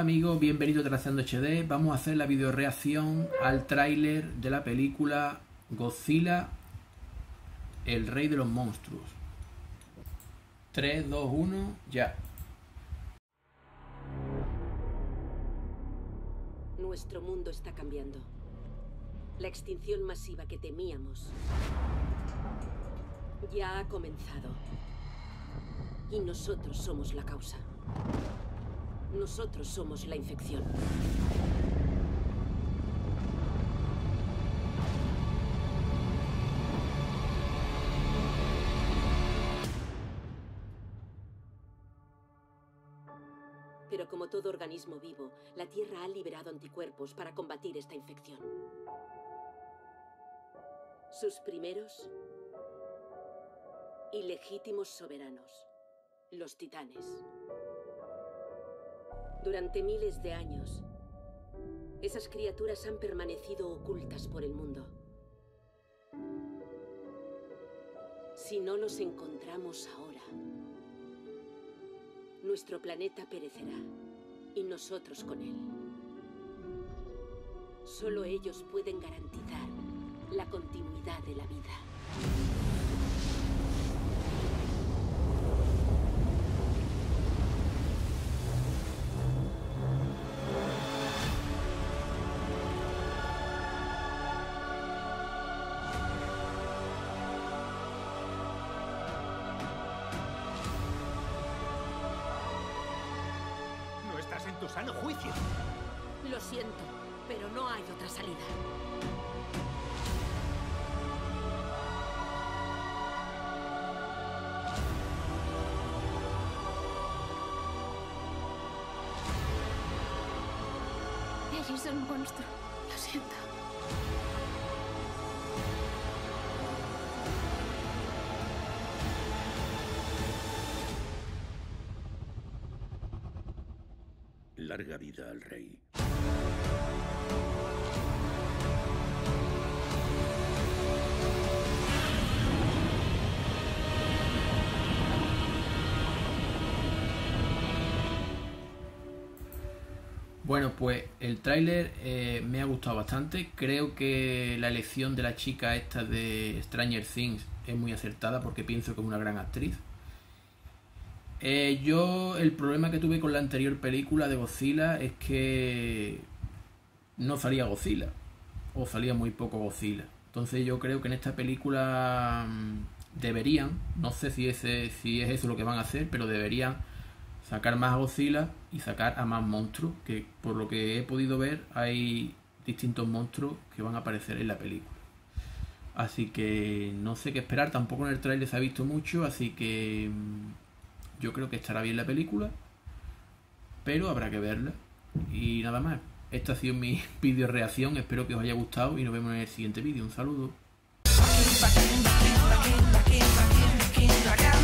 amigos, bienvenidos a Trazando HD. Vamos a hacer la video reacción al tráiler de la película Godzilla, el rey de los monstruos. 3, 2, 1, ya. Nuestro mundo está cambiando. La extinción masiva que temíamos ya ha comenzado. Y nosotros somos la causa. Nosotros somos la infección. Pero como todo organismo vivo, la Tierra ha liberado anticuerpos para combatir esta infección. Sus primeros y legítimos soberanos, los titanes. Durante miles de años, esas criaturas han permanecido ocultas por el mundo. Si no los encontramos ahora, nuestro planeta perecerá, y nosotros con él. Solo ellos pueden garantizar la continuidad de la vida. Estás en tu sano juicio. Lo siento, pero no hay otra salida. Eres un monstruo. Lo siento. Larga vida al rey. Bueno, pues el tráiler me ha gustado bastante. Creo que la elección de la chica esta de Stranger Things es muy acertada porque pienso que es una gran actriz. Yo el problema que tuve con la anterior película de Godzilla es que no salía Godzilla, o salía muy poco Godzilla. Entonces yo creo que en esta película deberían, no sé si es eso lo que van a hacer, pero deberían sacar más a Godzilla y sacar a más monstruos, que por lo que he podido ver hay distintos monstruos que van a aparecer en la película. Así que no sé qué esperar, tampoco en el tráiler se ha visto mucho, así que yo creo que estará bien la película, pero habrá que verla. Y nada más, esta ha sido mi vídeo reacción, espero que os haya gustado y nos vemos en el siguiente vídeo. Un saludo.